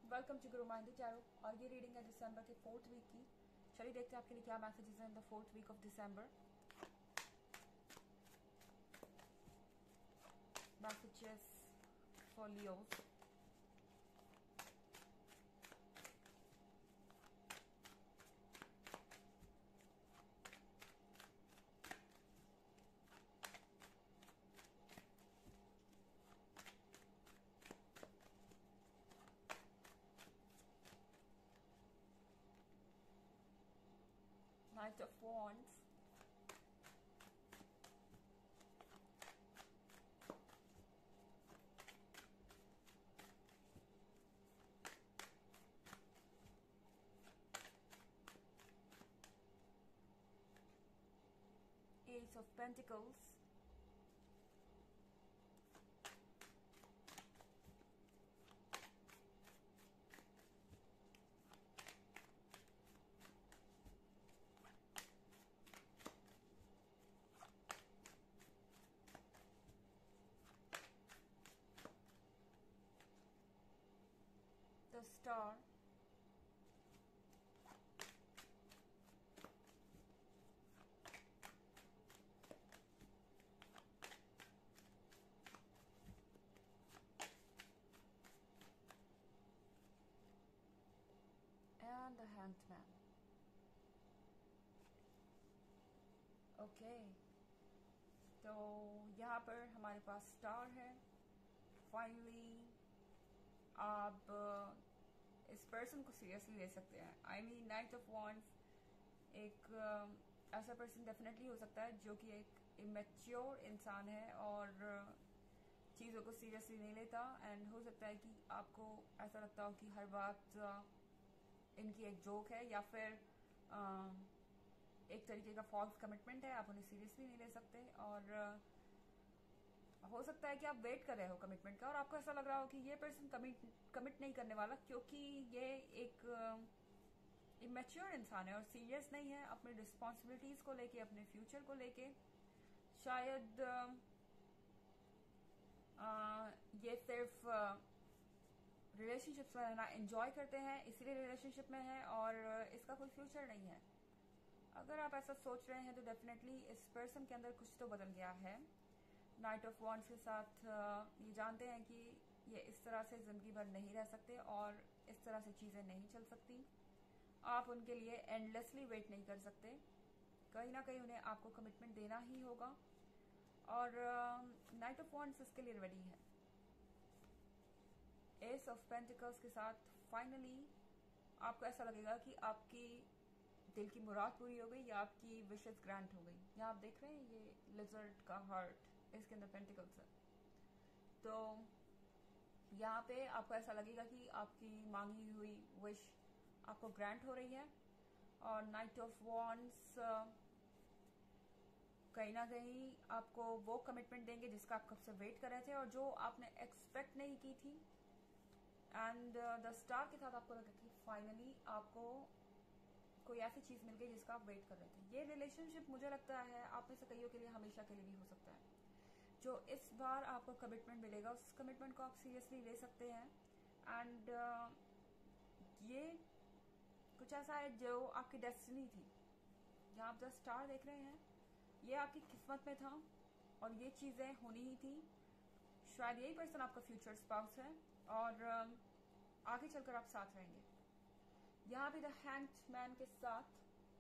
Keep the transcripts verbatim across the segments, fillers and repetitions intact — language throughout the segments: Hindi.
वेलकम टू गुरु माइंडी टैरो और ये रीडिंग है दिसंबर के फोर्थ वीक की। चलिए देखते हैं आपके लिए क्या मैसेजेस हैं in the fourth week of December. Messages for Leos. Knight of Wands, Ace of Pentacles, the Star, and the Hanged Man. Okay okay. तो यहाँ पर हमारे पास स्टार है। फाइनली आप इस पर्सन को सीरियसली ले सकते हैं। I mean knight of wands एक uh, ऐसा पर्सन डेफिनेटली हो सकता है जो कि एक इमेच्योर इंसान है और uh, चीज़ों को सीरियसली नहीं लेता। एंड हो सकता है कि आपको ऐसा लगता हो कि हर बात uh, इनकी एक जोक है या फिर uh, एक तरीके का फॉल्स कमिटमेंट है, आप उन्हें सीरियसली नहीं ले सकते। और uh, हो सकता है कि आप वेट कर रहे हो कमिटमेंट का और आपको ऐसा लग रहा हो कि ये पर्सन कमिट कमिट नहीं करने वाला क्योंकि ये एक इमेच्योर uh, इंसान है और सीरियस नहीं है अपनी रिस्पॉन्सिबिलिटीज को लेके, अपने फ्यूचर को लेके। शायद uh, uh, ये सिर्फ रिलेशनशिप्स uh, में रहना एंजॉय करते हैं, इसीलिए रिलेशनशिप में है और uh, इसका कोई फ्यूचर नहीं है। अगर आप ऐसा सोच रहे हैं तो डेफिनेटली इस पर्सन के अंदर कुछ तो बदल गया है। नाइट ऑफ वॉन्ड्स के साथ ये जानते हैं कि ये इस तरह से जिंदगी भर नहीं रह सकते और इस तरह से चीजें नहीं चल सकती। आप उनके लिए एंडलेसली वेट नहीं कर सकते, कहीं ना कहीं उन्हें आपको कमिटमेंट देना ही होगा और नाइट ऑफ वॉन्ड्स इसके लिए रेडी है। एस ऑफ पेंटिकल्स के साथ फाइनली आपको ऐसा लगेगा कि आपकी दिल की मुराद पूरी हो गई या आपकी विशेस ग्रांट हो गई। यहाँ आप देख रहे हैं ये लिजर्ड का हार्ट, इसके अंदर पेंटिकल्स है। तो यहाँ पे आपको ऐसा लगेगा कि आपकी मांगी हुई विश आपको ग्रांट हो रही है। और नाइट ऑफ वॉन्ड्स कहीं ना कहीं आपको वो कमिटमेंट देंगे जिसका आप कब से वेट कर रहे थे और जो आपने एक्सपेक्ट नहीं की थी। एंड द स्टार के साथ आपको लगा कि फाइनली आपको कोई ऐसी चीज मिल गई जिसका आप वेट कर रहे थे। ये रिलेशनशिप मुझे लगता है आप में से कईयों के लिए हमेशा के लिए भी हो सकता है। जो इस बार आपको कमिटमेंट मिलेगा उस कमिटमेंट को आप सीरियसली ले सकते हैं। एंड uh, ये कुछ ऐसा है जो आपकी डेस्टिनी थी। जहां आप द स्टार देख रहे हैं ये आपकी किस्मत में था और ये चीजें होनी ही थी। शायद यही पर्सन आपका फ्यूचर स्पाउस है और uh, आगे चलकर आप साथ रहेंगे। यहाँ भी द हैंग्ड मैन के साथ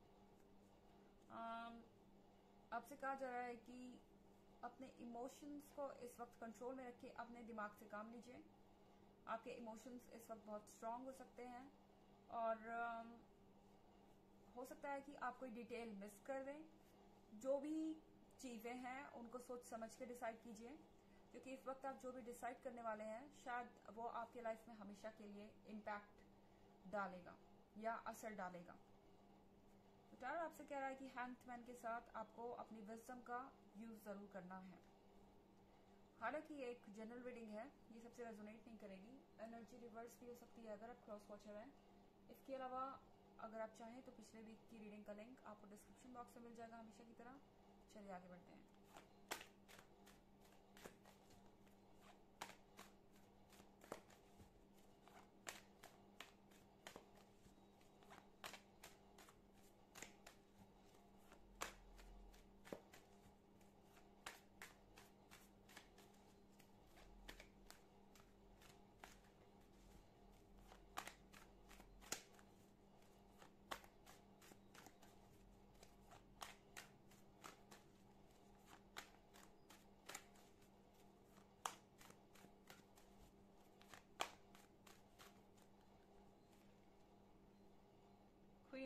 आपसे कहा जा रहा है कि अपने इमोशंस को इस वक्त कंट्रोल में रखिए, अपने दिमाग से काम लीजिए। आपके इमोशंस इस वक्त बहुत स्ट्रांग हो सकते हैं और um, हो सकता है कि आप कोई डिटेल मिस कर दें। जो भी चीजें हैं उनको सोच समझ के डिसाइड कीजिए क्योंकि इस वक्त आप जो भी डिसाइड करने वाले हैं शायद वो आपके लाइफ में हमेशा के लिए इम्पैक्ट डालेगा या असर डालेगा। तो टैरो आपसे कह रहा है कि हैंग्ड मैन के साथ आपको अपनी विजडम का यूज जरूर करना है। हालांकि ये एक जनरल रीडिंग है, ये सबसे रेजोनेट नहीं करेगी। एनर्जी रिवर्स भी हो सकती है अगर आप क्रॉस वॉचर हैं। इसके अलावा अगर आप चाहें तो पिछले वीक की रीडिंग का लिंक आपको डिस्क्रिप्शन बॉक्स में मिल जाएगा हमेशा की तरह। चलिए आगे बढ़ते हैं।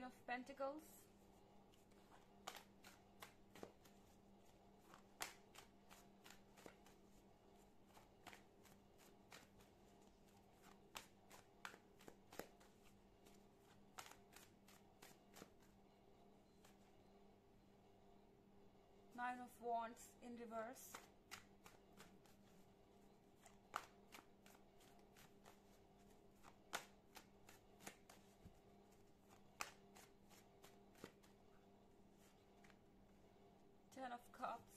Queen of Pentacles, Nine of Wands in reverse, Ten of Cups,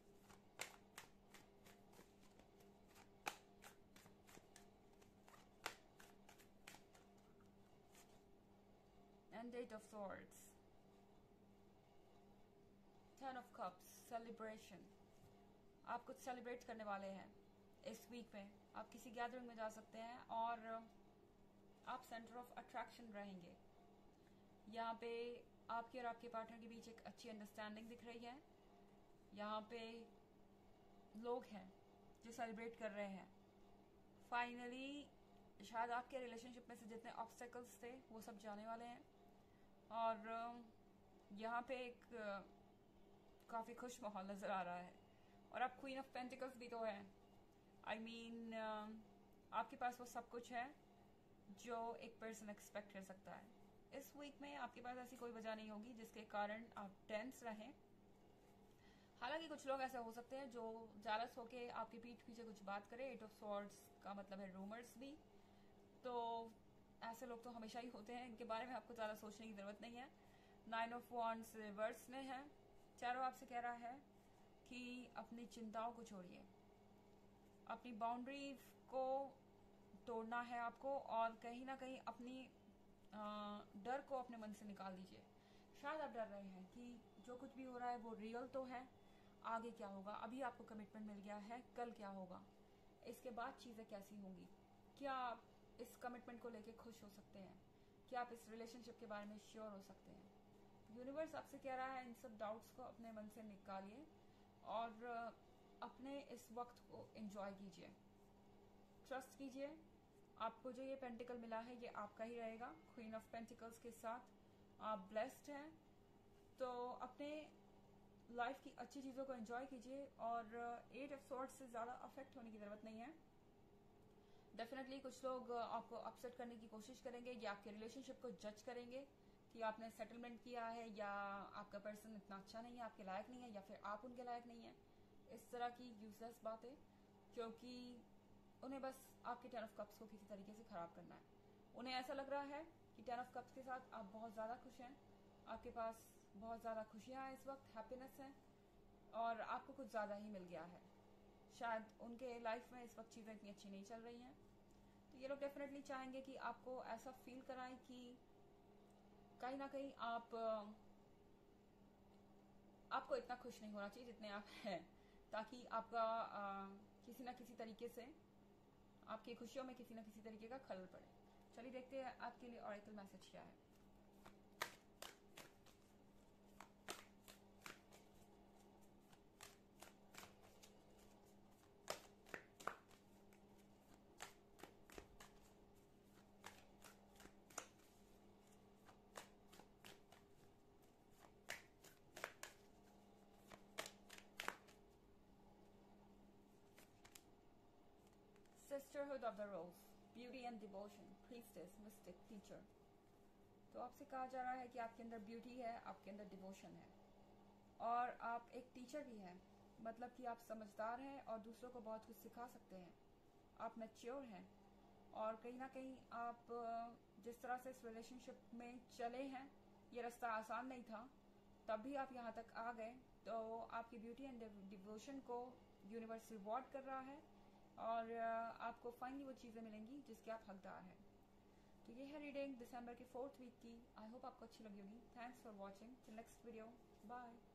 and Eight of Swords. Ten of Cups, celebration. आप कुछ सेलिब्रेट करने वाले हैं इस वीक में। आप किसी गैदरिंग में जा सकते हैं और आप सेंटर ऑफ अट्रैक्शन रहेंगे। यहाँ पे आपके और आपके पार्टनर के बीच एक अच्छी अंडरस्टैंडिंग दिख रही है। यहाँ पे लोग हैं जो सेलिब्रेट कर रहे हैं। फाइनली शायद आपके रिलेशनशिप में से जितने ऑब्स्टेकल्स थे वो सब जाने वाले हैं और यहाँ पे एक काफ़ी खुश माहौल नज़र आ रहा है। और आप क्वीन ऑफ पेंटिकल्स भी तो है। आई I मीन mean, आपके पास वो सब कुछ है जो एक पर्सन एक्सपेक्ट कर सकता है। इस वीक में आपके पास ऐसी कोई वजह नहीं होगी जिसके कारण आप टेंस रहें। हालांकि कुछ लोग ऐसे हो सकते हैं जो जालस होके आपके पीठ पीछे कुछ बात करें। एट ऑफ स्वॉर्ड्स का मतलब है रूमर्स भी, तो ऐसे लोग तो हमेशा ही होते हैं, इनके बारे में आपको ज़्यादा सोचने की ज़रूरत नहीं है। नाइन ऑफ वॉन्ड्स रिवर्स में है। चारों आपसे कह रहा है कि अपनी चिंताओं को छोड़िए, अपनी बाउंड्री को तोड़ना है आपको और कहीं ना कहीं अपनी डर को अपने मन से निकाल दीजिए। शायद आप डर रहे हैं कि जो कुछ भी हो रहा है वो रियल तो है, आगे क्या होगा, अभी आपको कमिटमेंट मिल गया है, कल क्या होगा, इसके बाद चीज़ें कैसी होंगी, क्या आप इस कमिटमेंट को लेके खुश हो सकते हैं, क्या आप इस रिलेशनशिप के बारे में श्योर हो सकते हैं। यूनिवर्स आपसे कह रहा है इन सब डाउट्स को अपने मन से निकालिए और अपने इस वक्त को एंजॉय कीजिए, ट्रस्ट कीजिए। आपको जो ये पेंटिकल मिला है ये आपका ही रहेगा। क्वीन ऑफ पेंटिकल्स के साथ आप ब्लेस्ड हैं, तो अपने लाइफ की अच्छी चीज़ों को एंजॉय कीजिए और एट ऑफ सॉर्ड्स से ज़्यादा अफेक्ट होने की ज़रूरत नहीं है। डेफिनेटली कुछ लोग आपको अपसेट करने की कोशिश करेंगे या आपके रिलेशनशिप को जज करेंगे कि आपने सेटलमेंट किया है या आपका पर्सन इतना अच्छा नहीं है, आपके लायक नहीं है, या फिर आप उनके लायक नहीं है। इस तरह की यूजलेस बातें, क्योंकि उन्हें बस आपके टेन ऑफ कप्स को किसी तरीके से ख़राब करना है। उन्हें ऐसा लग रहा है कि टेन ऑफ कप्स के साथ आप बहुत ज़्यादा खुश हैं, आपके पास बहुत ज़्यादा खुशियाँ हैं, इस वक्त हैप्पीनेस है और आपको कुछ ज़्यादा ही मिल गया है। शायद उनके लाइफ में इस वक्त चीज़ें इतनी अच्छी नहीं चल रही हैं, तो ये लोग डेफिनेटली चाहेंगे कि आपको ऐसा फील कराएं कि कहीं ना कहीं आप आपको इतना खुश नहीं होना चाहिए जितने आप हैं, ताकि आपका आ, किसी ना किसी तरीके से आपकी खुशियों में किसी ना किसी तरीके का खलल पड़े। चलिए देखते हैं आपके लिए ऑरेकल मैसेज क्या है। Sisterhood of the rose, beauty and devotion, priestess, mystic, teacher. तो आपसे कहा जा रहा है कि आपके अंदर ब्यूटी है, आपके अंदर डिवोशन है और आप एक टीचर भी हैं। मतलब कि आप समझदार हैं और दूसरों को बहुत कुछ सिखा सकते हैं। आप मैच्योर हैं और कहीं ना कहीं आप जिस तरह से इस रिलेशनशिप में चले हैं, ये रास्ता आसान नहीं था, तब भी आप यहाँ तक आ गए। तो आपकी ब्यूटी एंड डिवोशन को यूनिवर्स रिवॉर्ड कर रहा है और आपको फाइनली वो चीज़ें मिलेंगी जिसके आप हकदार हैं। तो ये है रीडिंग दिसंबर के फोर्थ वीक की। आई होप आपको अच्छी लगी होगी। Thanks for watching. Next video, bye.